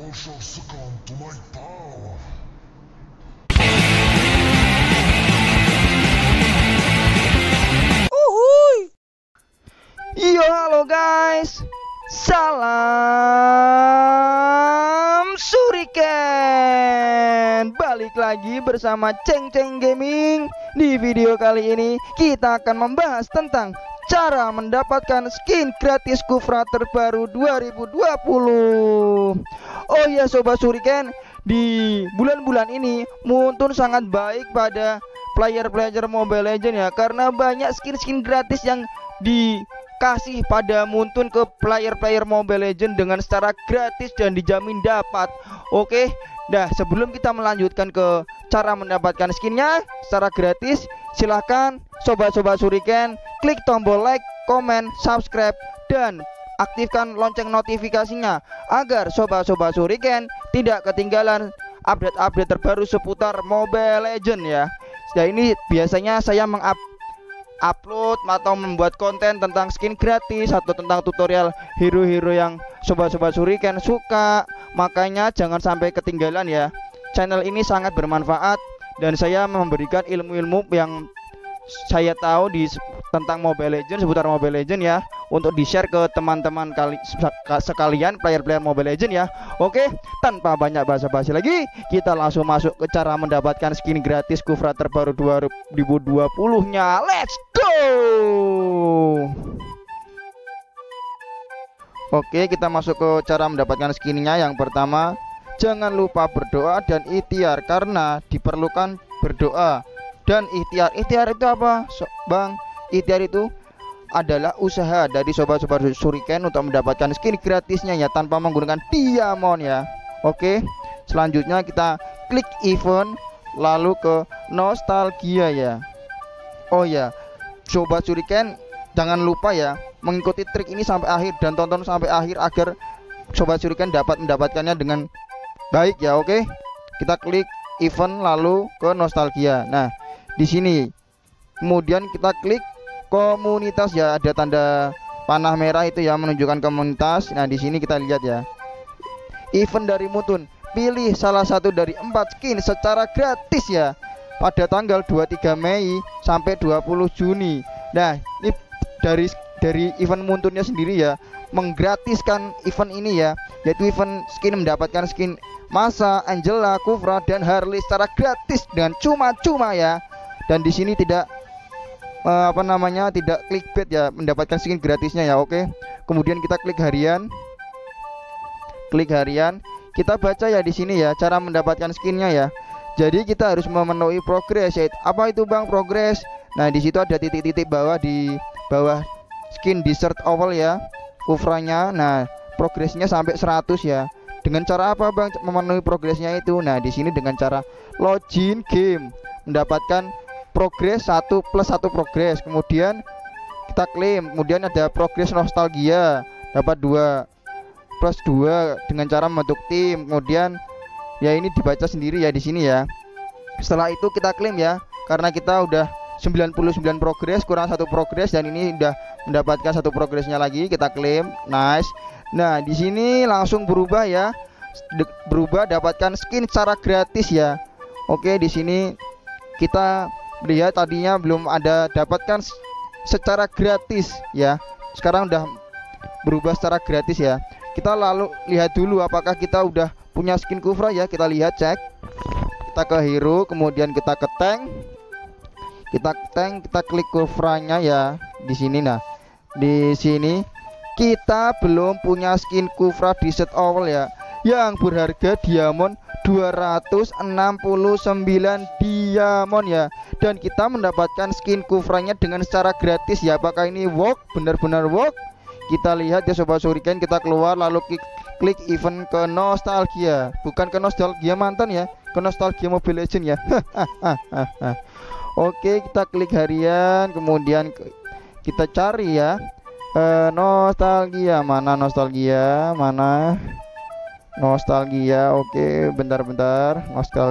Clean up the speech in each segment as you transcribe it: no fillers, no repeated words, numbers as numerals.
shall succumb to my power. Uhuy. Yo, halo guys. Salam Shuriken. Balik lagi bersama Ceng Ceng Gaming. Di video kali ini kita akan membahas tentang cara mendapatkan skin gratis Kufra terbaru 2020. Oh ya Sobat Shuriken, di bulan-bulan ini Muntun sangat baik pada player-player Mobile Legends ya, karena banyak skin-skin gratis yang dikasih pada Muntun ke player-player Mobile Legends dengan secara gratis dan dijamin dapat. Oke, dah sebelum kita melanjutkan ke cara mendapatkan skinnya secara gratis, silahkan Sobat-Sobat Shuriken klik tombol like, komen, subscribe, dan aktifkan lonceng notifikasinya agar Sobat-Sobat Shuriken tidak ketinggalan update-update terbaru seputar Mobile Legends ya. Ya, ini biasanya saya upload atau membuat konten tentang skin gratis atau tentang tutorial hero-hero yang Sobat-Sobat Shuriken suka. Makanya jangan sampai ketinggalan ya. Channel ini sangat bermanfaat dan saya memberikan ilmu-ilmu yang saya tahu tentang Mobile Legends, seputar Mobile Legends ya, untuk di-share ke teman-teman sekalian player-player Mobile Legends ya. Oke, tanpa banyak basa-basi lagi, kita langsung masuk ke cara mendapatkan skin gratis Kufra terbaru 2020-nya. Let's go. Oke, kita masuk ke cara mendapatkan skinnya. Yang pertama, jangan lupa berdoa dan ikhtiar, karena diperlukan berdoa dan ikhtiar. Ikhtiar itu apa, Bang? Ikhtiar itu adalah usaha dari Sobat-Sobat Shuriken untuk mendapatkan skin gratisnya ya, tanpa menggunakan diamond ya. Oke, selanjutnya kita klik event, lalu ke nostalgia ya. Oh ya, Sobat Shuriken, jangan lupa ya mengikuti trik ini sampai akhir dan tonton sampai akhir agar Sobat Shuriken dapat mendapatkannya dengan baik ya. Oke, kita klik event lalu ke nostalgia. Nah, di sini kemudian kita klik komunitas ya, ada tanda panah merah itu ya, menunjukkan komunitas. Nah, di sini kita lihat ya, event dari Muntun, pilih salah satu dari 4 skin secara gratis ya, pada tanggal 23 Mei sampai 20 Juni. Nah, ini dari event Muntunnya sendiri ya, menggratiskan event ini ya, yaitu event skin mendapatkan skin Masa, Angela, Kufra, dan Harley secara gratis dengan cuma-cuma ya. Dan di sini tidak tidak clickbait ya, mendapatkan skin gratisnya ya. Oke, kemudian kita klik harian. Kita baca ya di sini ya cara mendapatkan skinnya ya. Jadi kita harus memenuhi progres. Apa itu Bang progres? Nah, di situ ada titik-titik bawah, di bawah skin desert oval ya, Kufranya. Nah, progresnya sampai 100 ya. Dengan cara apa Bang memenuhi progresnya itu? Nah, di sini dengan cara login game, mendapatkan progres 1 plus 1 progres. Kemudian kita klaim, kemudian ada progres nostalgia, dapat 2 plus 2 dengan cara membentuk tim. Kemudian ya ini dibaca sendiri ya di sini ya. Setelah itu kita klaim ya, karena kita udah 99 progres kurang 1 progres, dan ini udah mendapatkan 1 progresnya lagi, kita klaim. Nice. Nah, di sini langsung berubah ya. Berubah, dapatkan skin secara gratis ya. Oke, di sini kita lihat tadinya belum ada dapatkan secara gratis ya. Sekarang udah berubah secara gratis ya. Kita lalu lihat dulu apakah kita udah punya skin Kufra ya. Kita lihat, cek. Kita ke hero, kemudian kita ke tank. Kita klik Kufranya ya di sini. Nah, di sini kita belum punya skin Kufra di set awal ya, yang berharga diamond 269 diamond ya, dan kita mendapatkan skin Kufranya dengan secara gratis ya. Apakah ini work? Benar-benar work. Kita lihat ya Sobat Shuriken, kita keluar lalu klik event ke nostalgia, bukan ke nostalgia mantan ya, ke nostalgia Mobile Legends ya. Oke, kita klik harian, kemudian kita cari ya nostalgia. Mana nostalgia? Oke, bentar.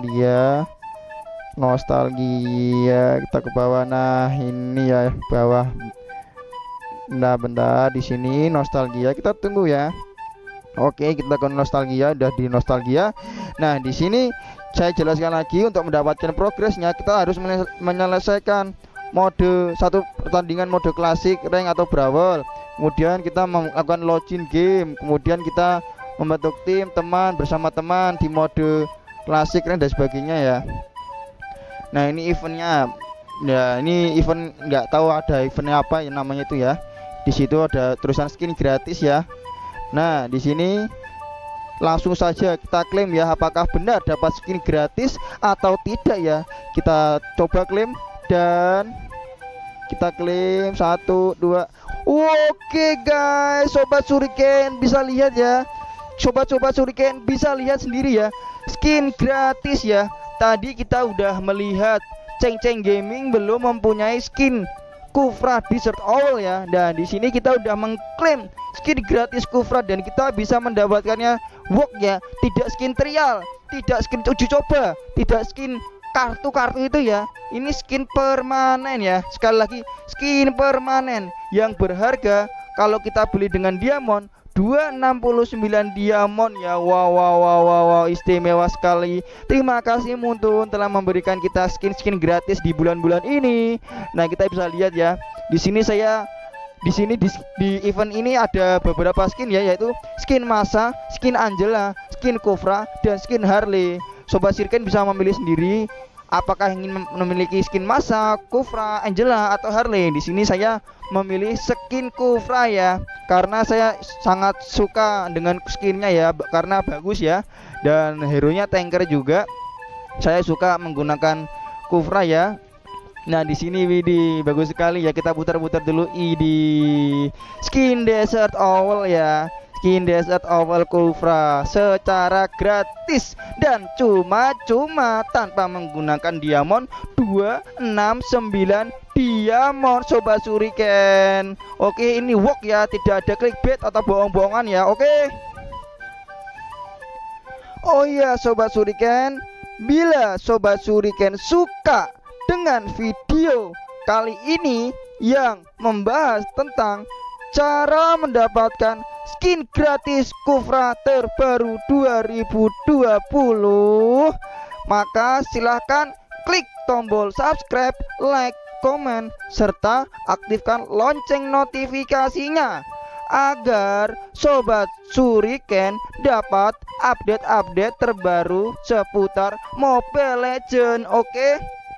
Nostalgia, kita ke bawah. Nah, ini ya bawah. Nah, bentar, di sini nostalgia, kita tunggu ya. Oke, kita ke nostalgia, udah di nostalgia. Nah, di sini saya jelaskan lagi untuk mendapatkan progresnya kita harus menyelesaikan mode satu pertandingan mode klasik, rank atau brawl. Kemudian kita melakukan login game, kemudian kita membentuk tim teman bersama teman di mode klasik, rank dan sebagainya ya. Nah, ini eventnya. Ya, ini event nggak tahu ada eventnya apa yang namanya itu ya. Di situ ada tulisan skin gratis ya. Nah, di sini langsung saja kita klaim ya, apakah benar dapat skin gratis atau tidak ya. Kita coba klaim dan kita klaim 1 2. Oke guys, sobat Shuriken bisa lihat ya. Sobat-sobat Shuriken bisa lihat sendiri ya. Skin gratis ya. Tadi kita udah melihat Ceng-Ceng Gaming belum mempunyai skin Kufra Desert Owl ya. Dan di sini kita udah mengklaim skin gratis Kufra dan kita bisa mendapatkannya work ya, tidak skin trial, tidak skin uji coba, tidak skin kartu-kartu itu ya. Ini skin permanen ya. Sekali lagi skin permanen yang berharga kalau kita beli dengan diamond 269 diamond ya. Wow, istimewa sekali. Terima kasih Muntun telah memberikan kita skin-skin gratis di bulan-bulan ini. Nah, kita bisa lihat ya. Di sini di event ini ada beberapa skin ya, yaitu skin Masa, skin Angela, skin Kufra dan skin Harley. Sobat Shuriken bisa memilih sendiri apakah ingin memiliki skin Masa, Kufra, Angela atau Harley. Di sini saya memilih skin Kufra ya, karena saya sangat suka dengan skinnya ya, karena bagus ya, dan hero-nya tanker juga. Saya suka menggunakan Kufra ya. Nah, di sini Widi bagus sekali ya. Kita putar-putar dulu di skin Desert Owl ya. Skin Desert Owl Kufra secara gratis dan cuma-cuma tanpa menggunakan diamond 269 diamond sobat Shuriken. Oke, ini work ya, tidak ada clickbait atau bohong-bohongan ya. Oke. Oh iya sobat Shuriken, bila sobat Shuriken suka dengan video kali ini yang membahas tentang cara mendapatkan skin gratis Kufra terbaru 2020, maka silahkan klik tombol subscribe, like, komen, serta aktifkan lonceng notifikasinya agar sobat Shuriken dapat update-update terbaru seputar Mobile Legends. Oke.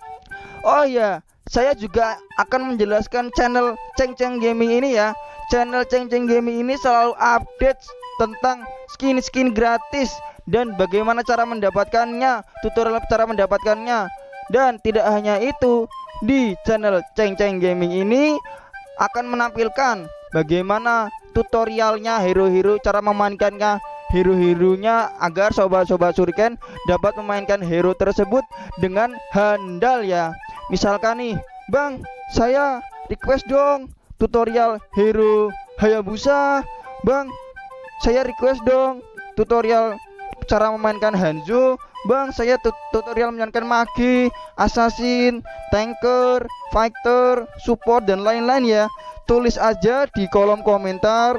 Oh ya, saya juga akan menjelaskan channel Ceng-Ceng Gaming ini ya. Channel Ceng-Ceng Gaming ini selalu update tentang skin-skin gratis dan bagaimana cara mendapatkannya, tutorial cara mendapatkannya. Dan tidak hanya itu, di channel Ceng-Ceng Gaming ini akan menampilkan bagaimana tutorialnya hero-hero, cara memainkannya hero-heronya agar sobat-sobat Shuriken dapat memainkan hero tersebut dengan handal ya. Misalkan nih, Bang, saya request dong tutorial hero Hayabusa. Bang, saya request dong tutorial cara memainkan Hanzo. Bang, saya tutorial memainkan magi, assassin, tanker, fighter, support dan lain-lain ya. Tulis aja di kolom komentar.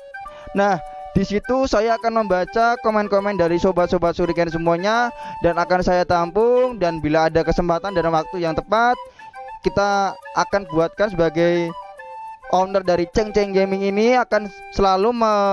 Nah, di situ saya akan membaca komen-komen dari sobat-sobat Shuriken semuanya dan akan saya tampung, dan bila ada kesempatan dan waktu yang tepat, kita akan buatkan sebagai owner dari Ceng-Ceng Gaming ini akan selalu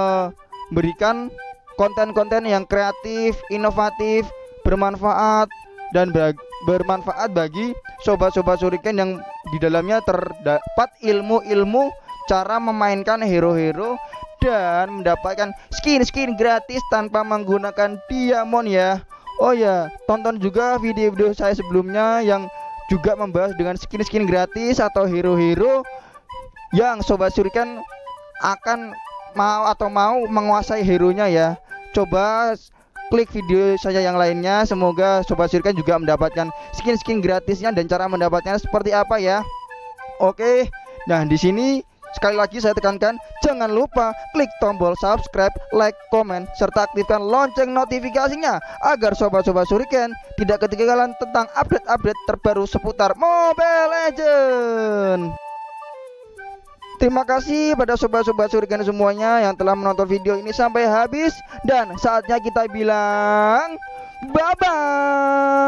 memberikan konten-konten yang kreatif, inovatif, bermanfaat dan bermanfaat bagi sobat-sobat Shuriken yang di dalamnya terdapat ilmu-ilmu cara memainkan hero-hero dan mendapatkan skin-skin gratis tanpa menggunakan diamond ya. Oh ya, tonton juga video-video saya sebelumnya yang juga membahas dengan skin-skin gratis atau hero-hero yang sobat Shuriken akan mau menguasai hero-nya ya. Coba klik video saya yang lainnya. Semoga sobat Shuriken juga mendapatkan skin-skin gratisnya dan cara mendapatkannya seperti apa ya. Oke. Nah, di sini sekali lagi saya tekankan, jangan lupa klik tombol subscribe, like, komen, serta aktifkan lonceng notifikasinya agar sobat-sobat Shuriken tidak ketinggalan tentang update-update terbaru seputar Mobile Legends. Terima kasih pada sobat-sobat Shuriken semuanya yang telah menonton video ini sampai habis. Dan saatnya kita bilang bye-bye.